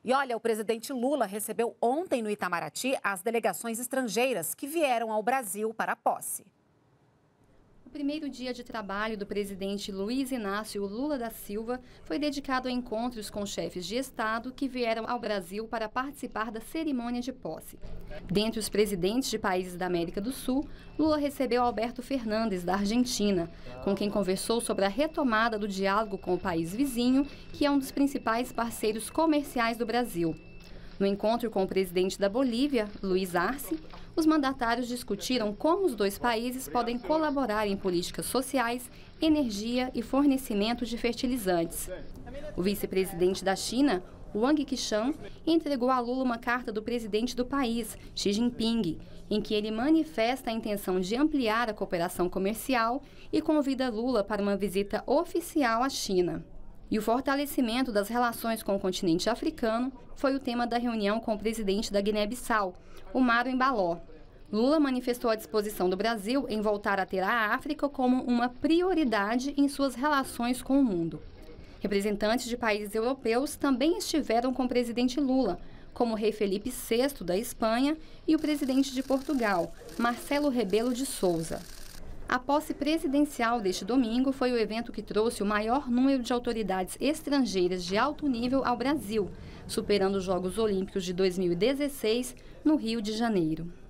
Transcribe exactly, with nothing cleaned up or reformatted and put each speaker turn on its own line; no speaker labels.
E olha, o presidente Lula recebeu ontem no Itamaraty as delegações estrangeiras que vieram ao Brasil para a posse.
O primeiro dia de trabalho do presidente Luiz Inácio Lula da Silva foi dedicado a encontros com chefes de Estado que vieram ao Brasil para participar da cerimônia de posse. Dentre os presidentes de países da América do Sul, Lula recebeu Alberto Fernandes, da Argentina, com quem conversou sobre a retomada do diálogo com o país vizinho, que é um dos principais parceiros comerciais do Brasil. No encontro com o presidente da Bolívia, Luiz Arce, os mandatários discutiram como os dois países podem colaborar em políticas sociais, energia e fornecimento de fertilizantes. O vice-presidente da China, Wang Qishan, entregou a Lula uma carta do presidente do país, Xi Jinping, em que ele manifesta a intenção de ampliar a cooperação comercial e convida Lula para uma visita oficial à China. E o fortalecimento das relações com o continente africano foi o tema da reunião com o presidente da Guiné-Bissau, Umaro Embaló. Lula manifestou a disposição do Brasil em voltar a ter a África como uma prioridade em suas relações com o mundo. Representantes de países europeus também estiveram com o presidente Lula, como o rei Felipe sexto da Espanha e o presidente de Portugal, Marcelo Rebelo de Sousa. A posse presidencial deste domingo foi o evento que trouxe o maior número de autoridades estrangeiras de alto nível ao Brasil, superando os Jogos Olímpicos de dois mil e dezesseis, no Rio de Janeiro.